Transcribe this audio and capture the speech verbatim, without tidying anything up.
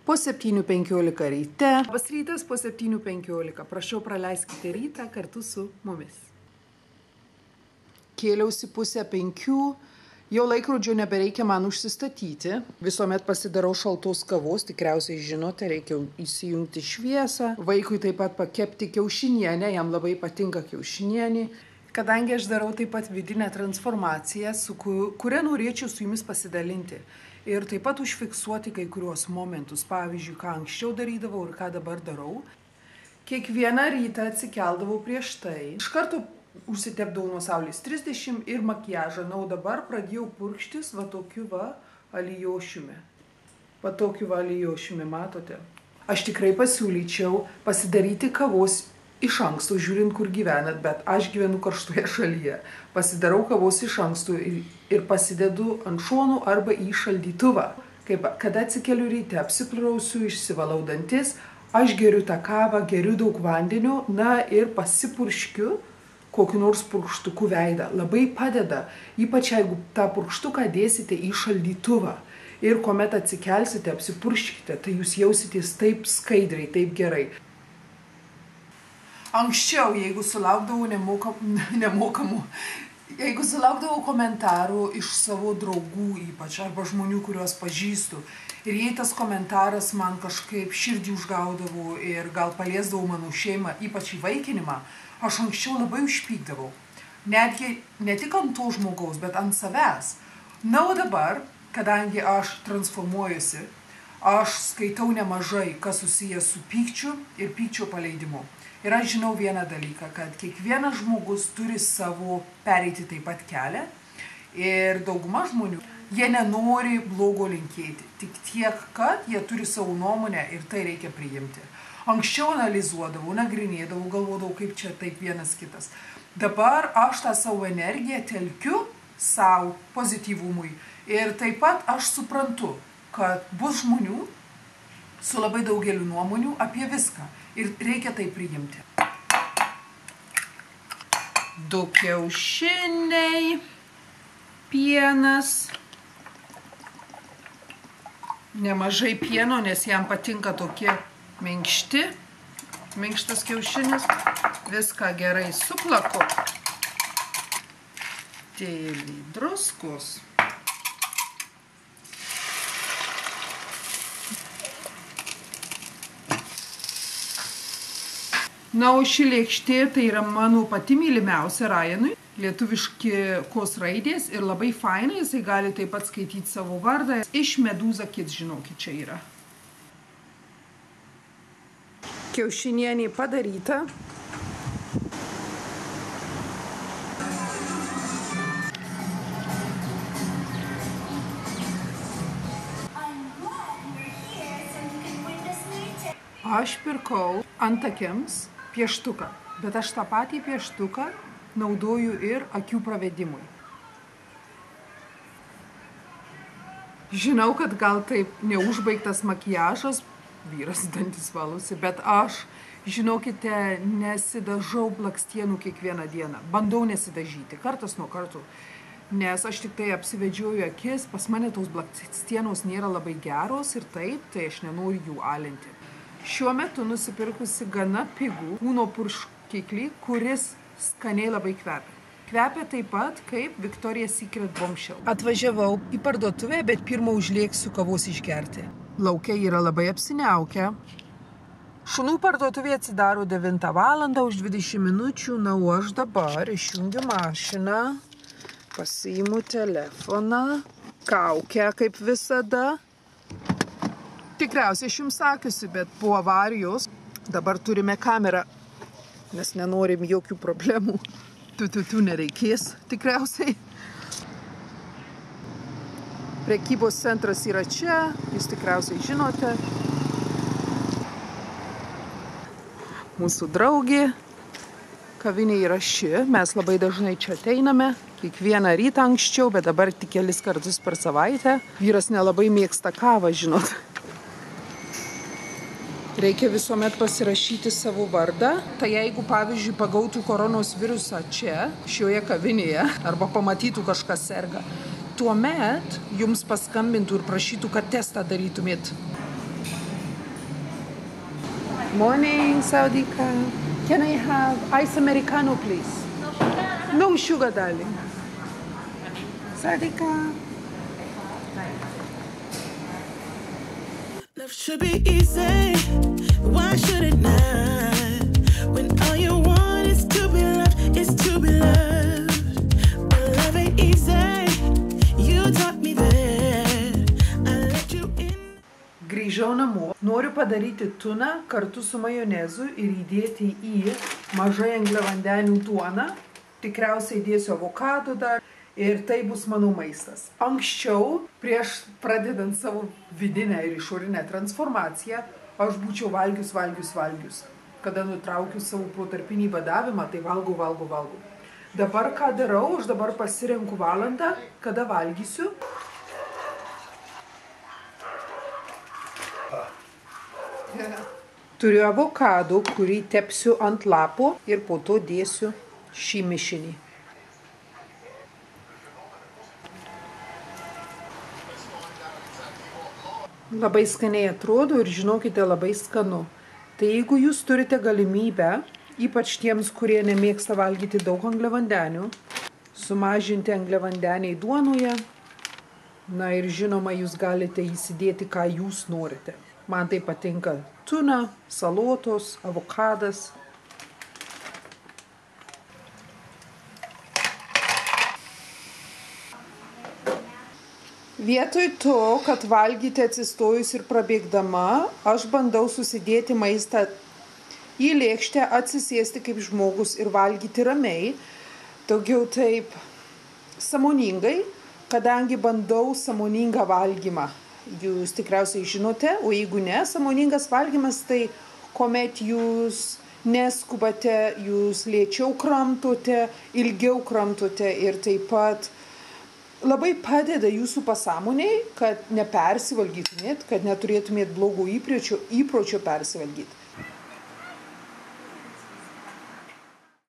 po septynių penkiolika ryte. Labas rytas po septynių penkiolika. Prašau, praleiskite rytą kartu su mumis. Kėliausi pusę penkių, jau laikrodžio nebereikia man užsistatyti. Visuomet pasidarau šaltos kavos, tikriausiai žinote, reikia įsijungti šviesą. Vaikui taip pat pakepti kiaušinienę, jam labai patinka kiaušinienė. Kadangi aš darau taip pat vidinę transformaciją, su kuria norėčiau su jumis pasidalinti. Ir taip pat užfiksuoti kai kuriuos momentus, pavyzdžiui, ką anksčiau darydavau ir ką dabar darau. Kiekvieną rytą atsikeldavau prieš tai. Iš karto užsitepdavau nuo saulės trisdešimt ir makiažą. Na, o dabar pradėjau purkštis va tokiu va alijošiumi. Va tokiu va alijošiumi, matote? Aš tikrai pasiūlyčiau pasidaryti kavos iš anksto, žiūrint, kur gyvenat, bet aš gyvenu karštoje šalyje. Pasidarau kavos iš anksto ir, ir pasidedu ant šonų arba į šaldytuvą. Kaip, kada atsikeliu ryte, apsiprausiu, išsivalau dantis, aš geriu tą kavą, geriu daug vandenio, na ir pasipurškiu kokiu nors purkštuku veidą. Labai padeda, ypač jeigu tą purkštuką dėsite į šaldytuvą. Ir kuomet atsikelsite, apsipurškite, tai jūs jausitės taip skaidriai, taip gerai. Anksčiau, jeigu sulaukdavau nemokamų, nemokamų, jeigu sulaukdavau komentarų iš savo draugų ypač, arba žmonių, kuriuos pažįstu, ir jei tas komentaras man kažkaip širdį užgaudavo ir gal paliesdavo mano šeimą, ypač įvaikinimą, aš anksčiau labai užpykdavau. Netgi ne tik ant to žmogaus, bet ant savęs. Na, o dabar, kadangi aš transformuojuosi, aš skaitau nemažai, kas susijęs su pykčiu ir pykčio paleidimu. Ir aš žinau vieną dalyką, kad kiekvienas žmogus turi savo pereiti taip pat kelią ir dauguma žmonių, jie nenori blogo linkėti, tik tiek, kad jie turi savo nuomonę ir tai reikia priimti. Anksčiau analizuodavau, nagrinėdavau, galvodavau, kaip čia taip vienas kitas. Dabar aš tą savo energiją telkiu savo pozityvumui ir taip pat aš suprantu, kad bus žmonių su labai daugeliu nuomonių apie viską. Ir reikia tai priimti. Du kiaušiniai, pienas, nemažai pieno, nes jam patinka tokie minkšti, minkštas kiaušinis. Viską gerai suplaku. Dėlį druskos. Na, o ši lėkštė tai yra mano pati mylimiausia Ryanui, lietuviški kos raidės ir labai fainai, jisai gali taip pat skaityti savo vardą. Iš Meduza Kids, žinokit, čia yra. Kiaušinienė padaryta. Aš pirkau antakiams pieštuką, bet aš tą patį pieštuką naudoju ir akių pravedimui. Žinau, kad gal taip neužbaigtas makiažas, vyras dantis valosi, bet aš, žinokite, nesidažau blakstienų kiekvieną dieną. Bandau nesidažyti, kartas nuo kartų, nes aš tik tai apsivedžioju akis, pas mane tos blakstienos nėra labai geros ir taip, tai aš nenoriu jų alinti. Šiuo metu nusipirkusi gana pigų kūno purškiklį, kuris skaniai labai kvepia. Kvepia taip pat kaip Victoria's Secret Bombshell. Atvažiavau į parduotuvę, bet pirmą užlėksiu kavos išgerti. Lauke yra labai apsiniaukę. Šunų parduotuvė atsidaro devintą valandą už dvidešimt minučių, na, o aš dabar išjungiu mašiną, pasiimu telefoną, kaukę kaip visada. Tikriausiai aš jums sakiusi, bet po avarijos dabar turime kamerą, nes nenorim jokių problemų. Tu, tu, tu nereikės tikriausiai. Prekybos centras yra čia, jūs tikriausiai žinote. Mūsų draugė, kavinė yra ši, mes labai dažnai čia ateiname. Kiekvieną rytą anksčiau, bet dabar tik kelis kartus per savaitę. Vyras nelabai mėgsta kavą, žinot. Reikia visuomet pasirašyti savo vardą. Tai jeigu, pavyzdžiui, pagautų koronos virusą čia, šioje kavinėje, arba pamatytų kažkas serga, tuomet jums paskambintų ir prašytų, kad testą darytumėt. Morning, Saudika. Can I have ice americano, please? No sugar. No sugar, darling. Saudika. Love should be easy. Why should it not? When all you want is to be loved, is to be loved. But love ain't easy. You taught me that. I let you in. Grįžau namo. Noriu padaryti tuną kartu su majonezu ir įdėti į mažai angliavandenių duoną. Tikriausiai įdėsiu avokado dar. Ir tai bus mano maistas. Anksčiau, prieš pradedant savo vidinę ir išorinę transformaciją, aš būčiau valgius, valgius, valgius. Kada nutraukiu savo protarpinį badavimą, tai valgau, valgau, valgau. Dabar ką darau, aš dabar pasirenku valandą, kada valgysiu. Turiu avokado, kurį tepsiu ant lapo ir po to dėsiu šį mišinį. Labai skaniai atrodo ir žinokite, labai skanu. Tai jeigu jūs turite galimybę, ypač tiems, kurie nemėgsta valgyti daug angliavandenių, sumažinti angliavandeniai duonoje, na ir žinoma, jūs galite įsidėti, ką jūs norite. Man tai patinka tuna, salotos, avokadas. Vietoj to, kad valgyti atsistojus ir prabėgdama, aš bandau susidėti maistą į lėkštę, atsisėsti kaip žmogus ir valgyti ramiai, daugiau taip sąmoningai, kadangi bandau sąmoningą valgymą. Jūs tikriausiai žinote, o jeigu ne, sąmoningas valgymas tai kuomet jūs neskubate, jūs lėčiau kramtote, ilgiau kramtote ir taip pat labai padeda jūsų pasąmonei, kad nepersivalgytumėt, kad neturėtumėt blogų įpročių, įpročių persivalgyti.